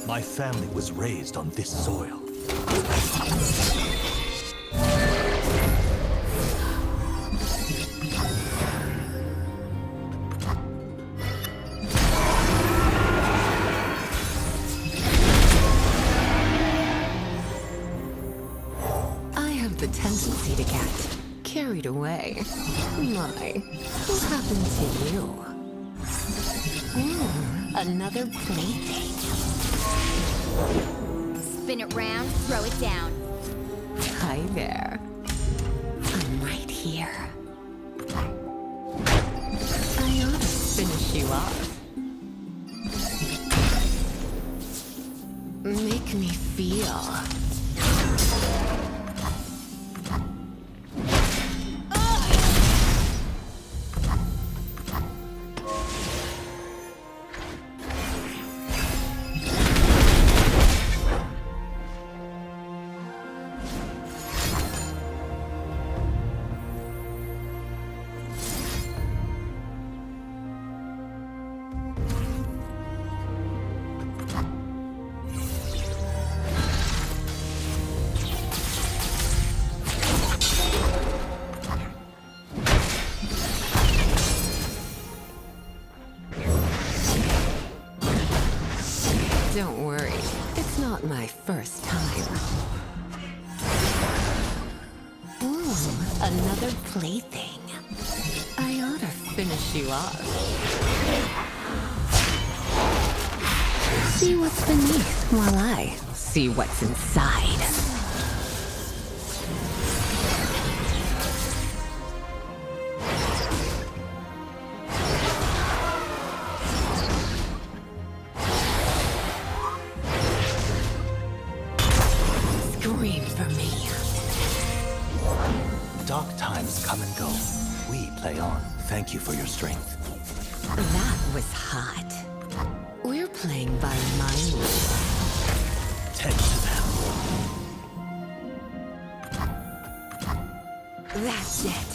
My family was raised on this soil. I have the tendency to get carried away. My, what happened to you? Ooh, another plaything. Spin it round, throw it down. Hi there. I'm right here. I ought to finish you off. Make me feel. Don't worry, it's not my first time. Ooh, another plaything. I ought to finish you off. See what's beneath while I see what's inside. Scream for me. Dark times come and go. We play on. Thank you for your strength. That was hot. We're playing by my rules. Tend to them. That's it.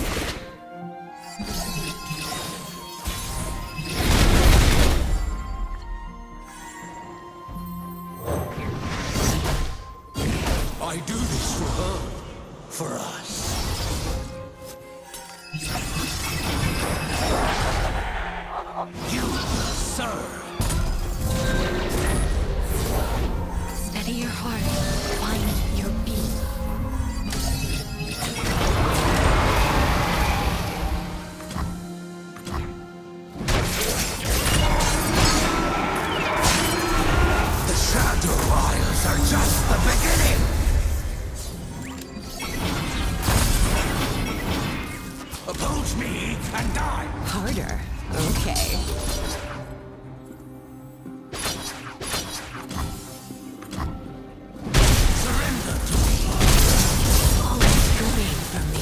I do this for her. For us. You will serve. Steady your heart. Find your beat. The Shadow Isles are just the beginning. Oppose me and die. Harder. Okay. Surrender to me. Always scream for me.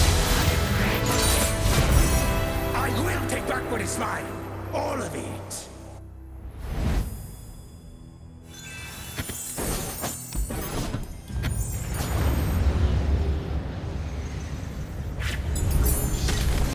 I will take back what is mine. All of it.